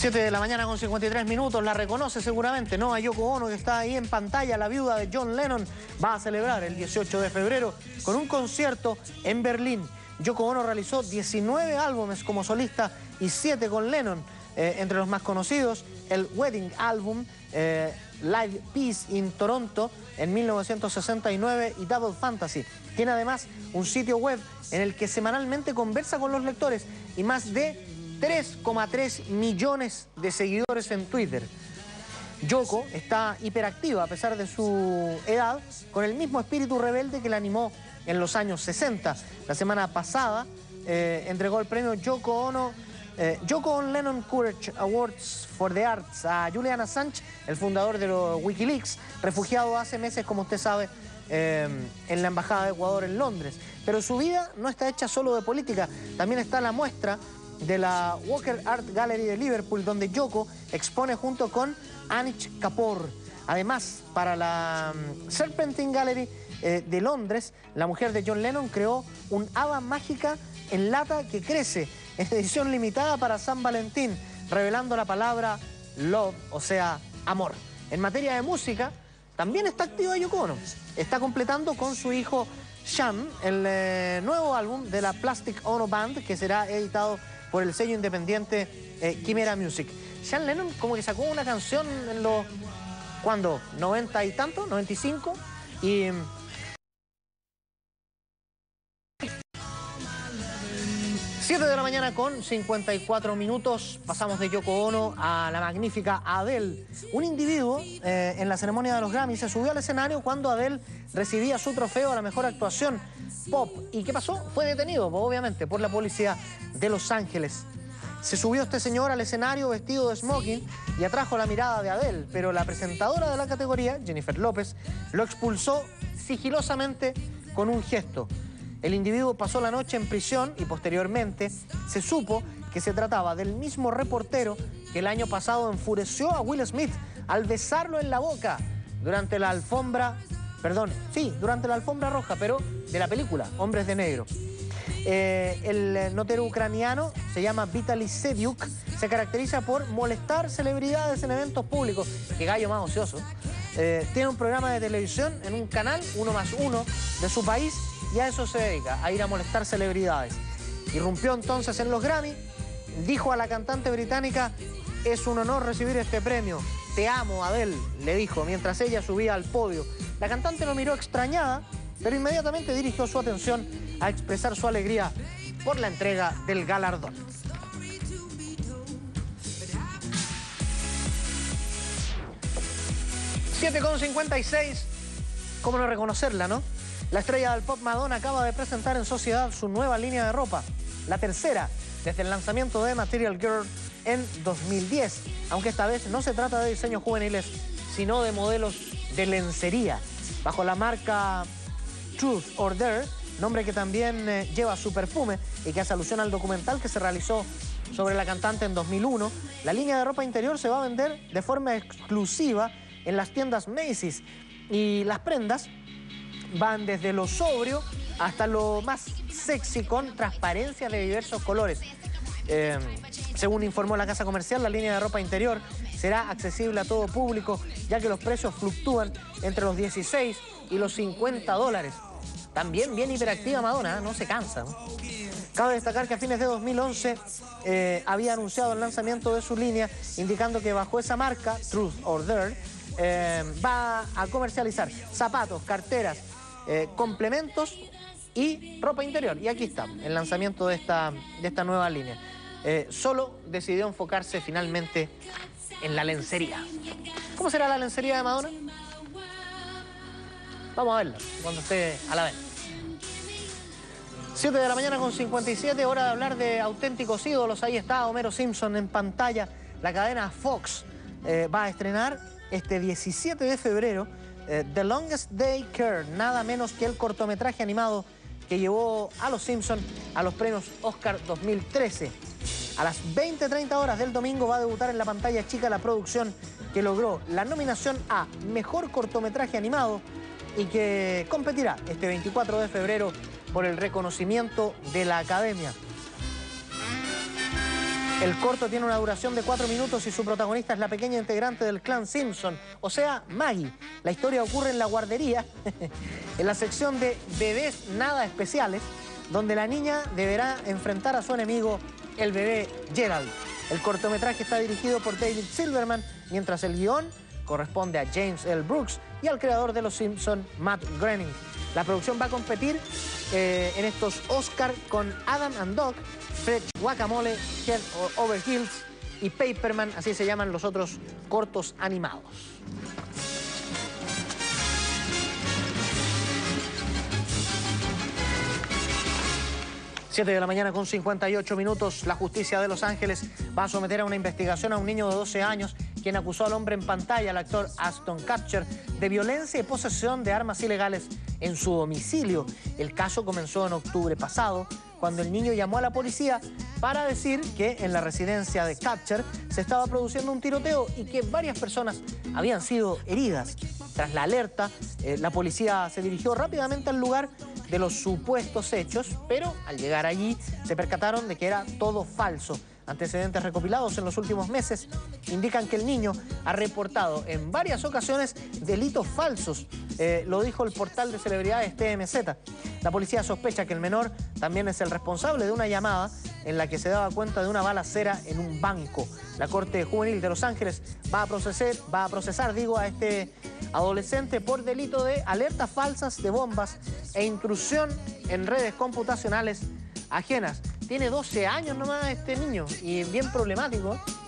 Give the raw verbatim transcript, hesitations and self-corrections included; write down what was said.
siete de la mañana con cincuenta y tres minutos, la reconoce seguramente, ¿no? A Yoko Ono, que está ahí en pantalla, la viuda de John Lennon, va a celebrar el dieciocho de febrero con un concierto en Berlín. Yoko Ono realizó diecinueve álbumes como solista y siete con Lennon, eh, entre los más conocidos, el Wedding Album, eh, Live Peace in Toronto en mil novecientos sesenta y nueve y Double Fantasy. Tiene además un sitio web en el que semanalmente conversa con los lectores y más de tres coma tres millones de seguidores en Twitter. Yoko está hiperactiva a pesar de su edad, con el mismo espíritu rebelde que la animó en los años sesenta. La semana pasada eh, entregó el premio Yoko Ono, eh, Yoko Ono Lennon Courage Awards for the Arts a Julian Assange, el fundador de los Wikileaks, refugiado hace meses, como usted sabe, eh, en la Embajada de Ecuador en Londres. Pero su vida no está hecha solo de política, también está la muestra de la Walker Art Gallery de Liverpool, donde Yoko expone junto con Anish Kapoor. Además, para la um, Serpentine Gallery eh, de Londres, la mujer de John Lennon creó un haba mágica en lata que crece, en edición limitada para San Valentín, revelando la palabra love, o sea, amor. En materia de música, también está activa Yoko Ono. Está completando con su hijo Sean el eh, nuevo álbum de la Plastic Ono Band, que será editado por el sello independiente eh, Chimera Music. Sean Lennon como que sacó una canción en los... ¿Cuándo? ¿noventa y tanto? ¿noventa y cinco? Y... siete de la mañana con cincuenta y cuatro minutos, pasamos de Yoko Ono a la magnífica Adele. Un individuo eh, en la ceremonia de los Grammy se subió al escenario cuando Adele recibía su trofeo a la mejor actuación pop. ¿Y qué pasó? Fue detenido, obviamente, por la policía de Los Ángeles. Se subió este señor al escenario vestido de smoking y atrajo la mirada de Adele, pero la presentadora de la categoría, Jennifer López, lo expulsó sigilosamente con un gesto. El individuo pasó la noche en prisión y posteriormente se supo que se trataba del mismo reportero que el año pasado enfureció a Will Smith al besarlo en la boca durante la alfombra, perdón, sí, durante la alfombra roja, pero de la película Hombres de Negro. Eh, el notero ucraniano se llama Vitaly Sediuk, se caracteriza por molestar celebridades en eventos públicos. Qué gallo más ocioso. Eh, tiene un programa de televisión en un canal, uno más uno, de su país, y a eso se dedica, a ir a molestar celebridades. Irrumpió entonces en los Grammy, dijo a la cantante británica: es un honor recibir este premio, te amo, Adele, le dijo, mientras ella subía al podio. La cantante lo miró extrañada, pero inmediatamente dirigió su atención a expresar su alegría por la entrega del galardón. siete con cincuenta y seis, ¿cómo no reconocerla, no? La estrella del pop Madonna acaba de presentar en sociedad su nueva línea de ropa, la tercera desde el lanzamiento de Material Girl en dos mil diez, aunque esta vez no se trata de diseños juveniles, sino de modelos de lencería, bajo la marca Truth or Dare, nombre que también eh, lleva su perfume y que hace alusión al documental que se realizó sobre la cantante en dos mil uno. La línea de ropa interior se va a vender de forma exclusiva en las tiendas Macy's y las prendas van desde lo sobrio hasta lo más sexy con transparencia de diversos colores. Eh, según informó la casa comercial, la línea de ropa interior será accesible a todo público, ya que los precios fluctúan entre los dieciséis y los cincuenta dólares. También bien hiperactiva Madonna, ¿eh? No se cansa, ¿no? Cabe destacar que a fines de dos mil once eh, había anunciado el lanzamiento de su línea, indicando que bajo esa marca, Truth or Dare, eh, va a comercializar zapatos, carteras, eh, complementos y ropa interior. Y aquí está, el lanzamiento de esta, de esta nueva línea. Eh, solo decidió enfocarse finalmente en la lencería. ¿Cómo será la lencería de Madonna? Vamos a verla cuando esté a la vez. siete de la mañana con cincuenta y siete, hora de hablar de auténticos ídolos. Ahí está Homero Simpson en pantalla. La cadena Fox eh, va a estrenar este diecisiete de febrero eh, The Longest Day Care, nada menos que el cortometraje animado que llevó a los Simpson a los premios Oscar dos mil trece. A las veinte treinta horas del domingo va a debutar en la pantalla chica la producción que logró la nominación a Mejor Cortometraje Animado y que competirá este veinticuatro de febrero por el reconocimiento de la Academia. El corto tiene una duración de cuatro minutos y su protagonista es la pequeña integrante del clan Simpson, o sea, Maggie. La historia ocurre en la guardería, en la sección de bebés nada especiales, donde la niña deberá enfrentar a su enemigo, el bebé Gerald. El cortometraje está dirigido por David Silverman, mientras el guión corresponde a James L. Brooks y al creador de Los Simpson, Matt Groening. La producción va a competir eh, en estos Oscar con Adam and Dog, Fred Guacamole, Head Over Heels y Paperman, así se llaman los otros cortos animados. siete de la mañana con cincuenta y ocho minutos. La justicia de Los Ángeles va a someter a una investigación a un niño de doce años quien acusó al hombre en pantalla, el actor Ashton Kutcher, de violencia y posesión de armas ilegales en su domicilio. El caso comenzó en octubre pasado, cuando el niño llamó a la policía para decir que en la residencia de Kutcher se estaba produciendo un tiroteo y que varias personas habían sido heridas. Tras la alerta, eh, la policía se dirigió rápidamente al lugar de los supuestos hechos, pero al llegar allí se percataron de que era todo falso. Antecedentes recopilados en los últimos meses indican que el niño ha reportado en varias ocasiones delitos falsos, eh, lo dijo el portal de celebridades T M Z. La policía sospecha que el menor también es el responsable de una llamada en la que se daba cuenta de una balacera en un banco. La Corte Juvenil de Los Ángeles va a procesar, va a procesar, digo, a este adolescente por delito de alertas falsas de bombas e intrusión en redes computacionales ajenas. Tiene doce años nomás este niño y bien problemático.